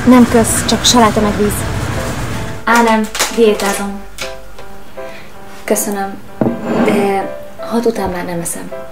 Nem kösz, csak saláta meg víz. Á, nem, diétázom. Köszönöm, de 6 után már nem eszem.